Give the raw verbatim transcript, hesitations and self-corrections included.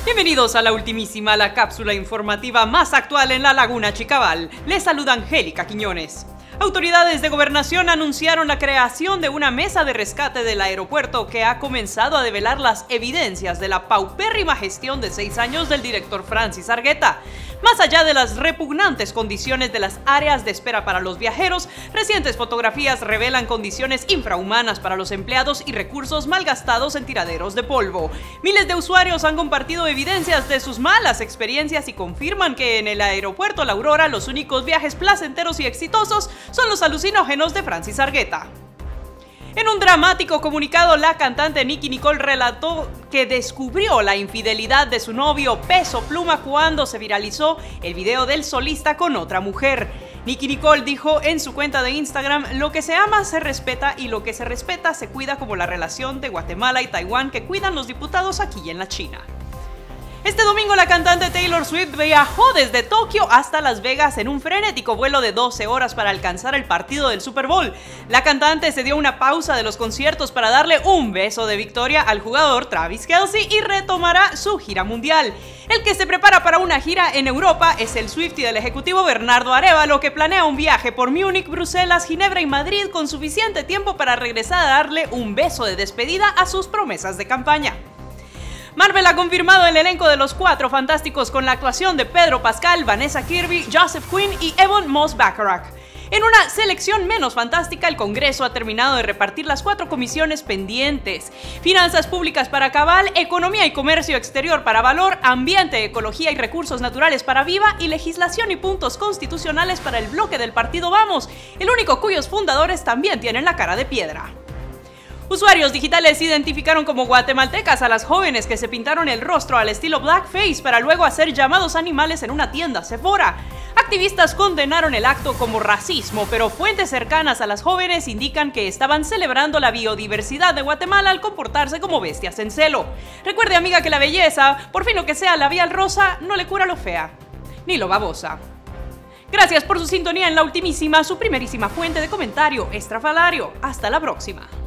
Bienvenidos a la ultimísima, la cápsula informativa más actual en la Laguna Chicabal. Les saluda Angélica Quiñones. Autoridades de gobernación anunciaron la creación de una mesa de rescate del aeropuerto que ha comenzado a develar las evidencias de la paupérrima gestión de seis años del director Francis Argueta. Más allá de las repugnantes condiciones de las áreas de espera para los viajeros, recientes fotografías revelan condiciones infrahumanas para los empleados y recursos malgastados en tiraderos de polvo. Miles de usuarios han compartido evidencias de sus malas experiencias y confirman que en el aeropuerto La Aurora los únicos viajes placenteros y exitosos son los alucinógenos de Francis Argueta. En un dramático comunicado, la cantante Nicki Nicole relató que descubrió la infidelidad de su novio Peso Pluma cuando se viralizó el video del solista con otra mujer. Nicki Nicole dijo en su cuenta de Instagram: "Lo que se ama se respeta y lo que se respeta se cuida, como la relación de Guatemala y Taiwán que cuidan los diputados aquí en la China". Este domingo la cantante Taylor Swift viajó desde Tokio hasta Las Vegas en un frenético vuelo de doce horas para alcanzar el partido del Super Bowl. La cantante se dio una pausa de los conciertos para darle un beso de victoria al jugador Travis Kelce y retomará su gira mundial. El que se prepara para una gira en Europa es el Swiftie del ejecutivo Bernardo Arévalo, que planea un viaje por Múnich, Bruselas, Ginebra y Madrid con suficiente tiempo para regresar a darle un beso de despedida a sus promesas de campaña. Marvel ha confirmado el elenco de Los Cuatro Fantásticos con la actuación de Pedro Pascal, Vanessa Kirby, Joseph Quinn y Evan Moss-Bachrach. En una selección menos fantástica, el Congreso ha terminado de repartir las cuatro comisiones pendientes: Finanzas Públicas para Cabal, Economía y Comercio Exterior para Valor, Ambiente, Ecología y Recursos Naturales para Viva y Legislación y Puntos Constitucionales para el bloque del Partido Vamos, el único cuyos fundadores también tienen la cara de piedra. Usuarios digitales identificaron como guatemaltecas a las jóvenes que se pintaron el rostro al estilo blackface para luego hacer llamados animales en una tienda Sephora. Activistas condenaron el acto como racismo, pero fuentes cercanas a las jóvenes indican que estaban celebrando la biodiversidad de Guatemala al comportarse como bestias en celo. Recuerde, amiga, que la belleza, por fin lo que sea labial rosa, no le cura lo fea, ni lo babosa. Gracias por su sintonía en la ultimísima, su primerísima fuente de comentario estrafalario. Hasta la próxima.